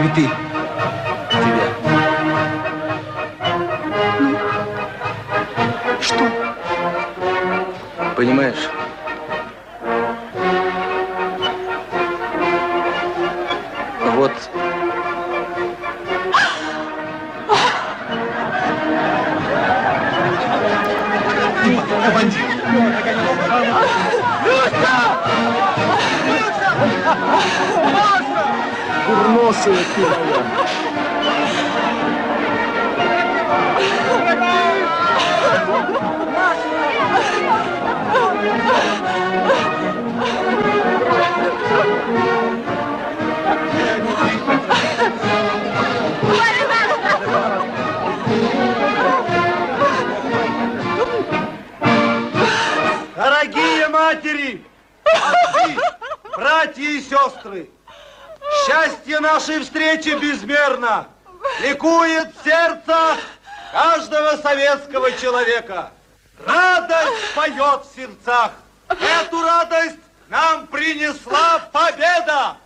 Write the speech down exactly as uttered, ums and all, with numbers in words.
цветы. Тебе. Ну? Что? Понимаешь? Вот. Бандит! Люся! Люся! Курносая ты моя. Дорогие матери, отцы, братья и сестры, счастье нашей встречи безмерно, ликует в сердцах каждого советского человека. Радость поет в сердцах. Эту радость нам принесла победа.